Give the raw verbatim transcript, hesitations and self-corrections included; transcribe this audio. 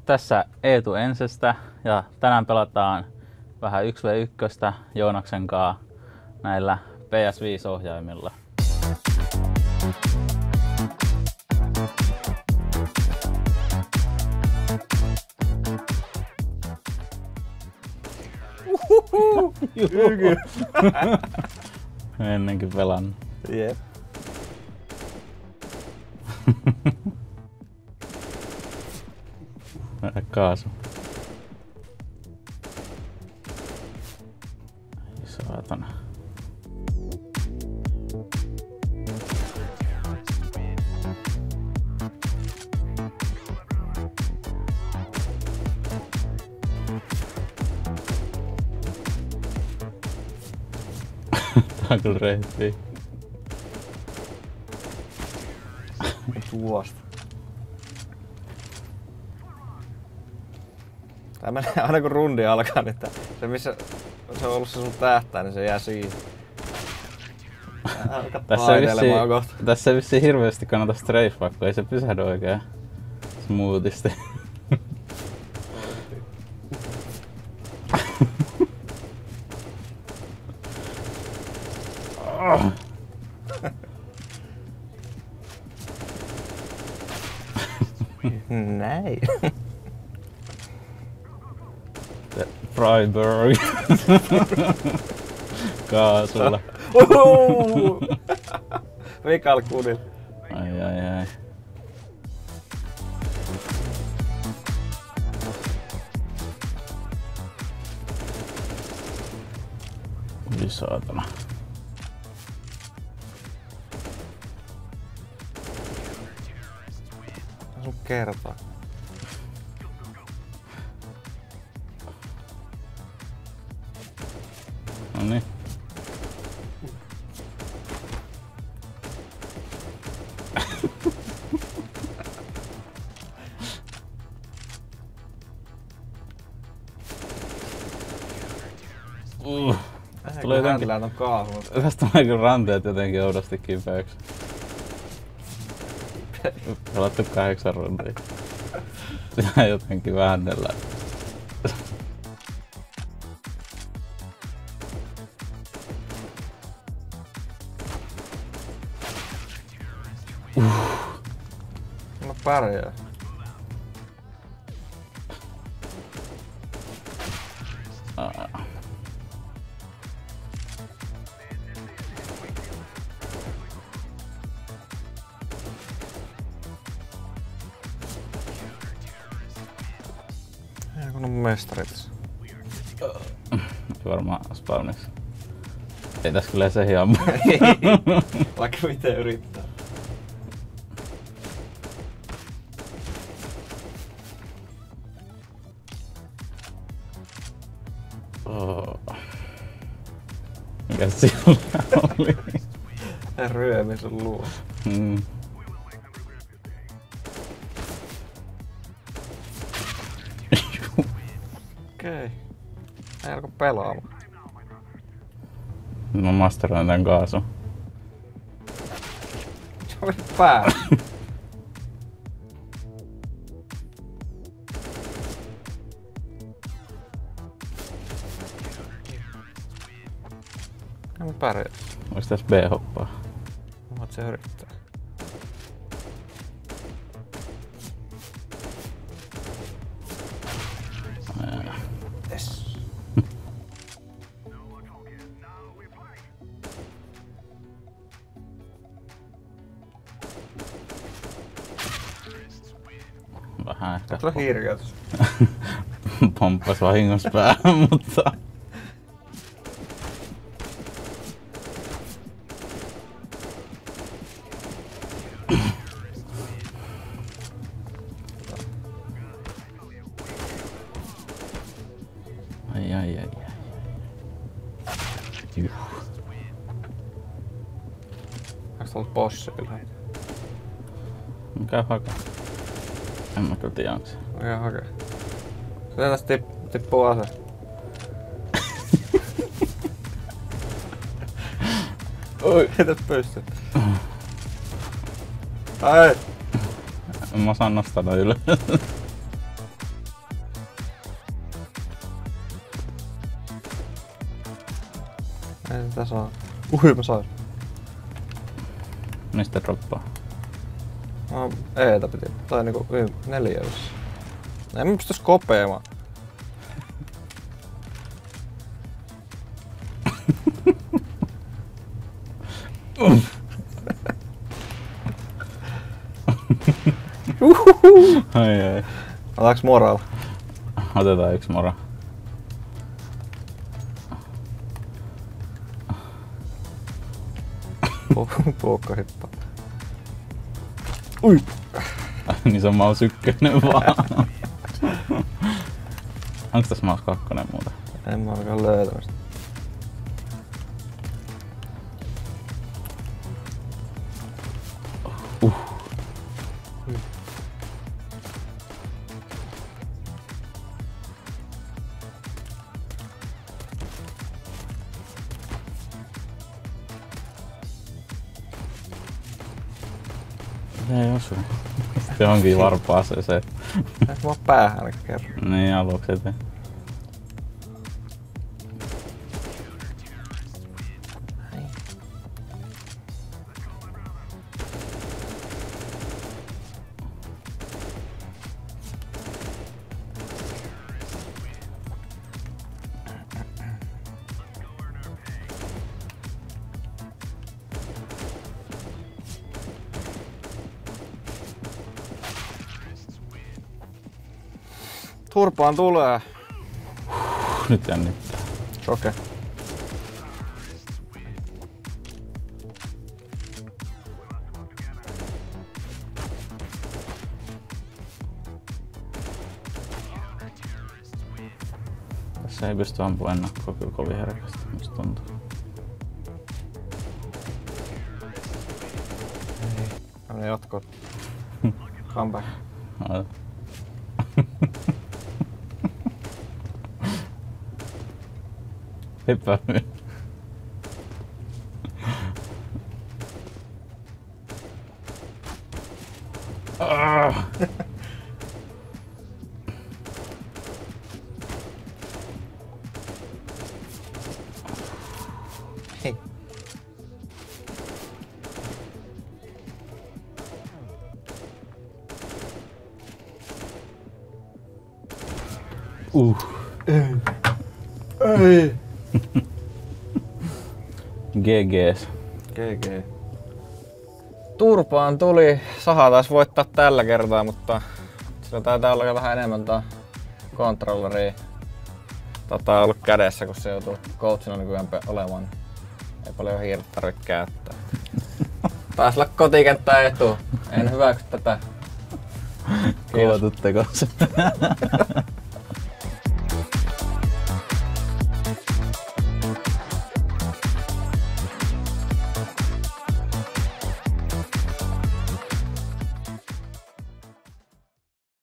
Tässä Eetu Ensestä ja tänään pelataan vähän yksi vastaan yksi Joonaksen kanssa näillä P S viisi ohjaimilla. Uhuhu. Ennenkin pelannut. Jep. Mennä kaasu. Ai saatana. Tää on kyllä rehtiä. Tuosta. Tää menee aina kun rundi alkaa, niin se missä se on ollut se sun tähtää, niin se jää siihen. Tässä ei vissiin, tässä ei vissiin hirveästi kannata strafea, kun ei se pysähdy oikein smoothisti. Näin. Freiburg. Kaasulla. Vikal kunil. Ai ai ai. Ui saatana. Sun kertaa. Noniin. uh. Tästä tulee jotenkin... Tästä tulee kyllä ranteet jotenkin oudosti kipeäksi. Pelattu kahdeksan rundia. Sitä jotenkin väännellään. Uh. Mä pärjää. Ah. Ei kun on mestarit. Varmaan spawniksi. Ei tässä kyllä se hiammu. Vaikka miten yrittää. Oh. Mikä sillä oli? Ryömi sun luo. Mm. Okei. Ei alko pelaamaan. Mä masteroin tän kaasun. Se on päällä. En mä pärjää. Ois tässä B-hoppaa? Voit se yrittää. Yes. Vähän ehkä. Tuo hirkäytys. Pomppas vahingossa päähän, mutta... Ai ai ai ai. Juh. Onks tuolla bossi ylhäällä? Käy hakaa. En mä kyllä tiedä onks se. Okei, hakee. Se tästä tipp, tippuu ase. Oi, heitä pysty. Ai! Mä osaan nostaa ylös. Ei sitä saa. Ui, mä sais. Mistä droppaa? No, eetä piti. Tai niinku neljä jos. En mä pystys kopeamaan. Ai ai. Otaks moral? Otetaan yksi moro. Puukko hippaa. Ui! Niin se on maus ykkönen vaan. Onks tässä maus kakkonen muuta? En mä alkaa löytämästä. Uh. Ui. Ei osu. Se onkin varpaa se se. Eikö mä oo päähän kerran? Niin aluksi eteen. Turpaan tulee. Nyt jännittää. Okei. Okay. Tässä ei pysty ampua ennakkoa kyllä kovin herkästi, musta tuntuu. Tämmönen jatko. Come back. Hyppää nyt. Ah. Hei. Uh. Ei. Ei. G Gs. G G. Turpaan tuli. Saha taisi voittaa tällä kertaa, mutta sillä taitaa olla vähän enemmän tää kontrolleria tota, ollut kädessä, kun se joutuu coachina nykyään olemaan. Ei paljon hiirtä tarvitse käyttää. Taisi olla kotikenttä etu. En hyväksy tätä. Kova tuttekossa.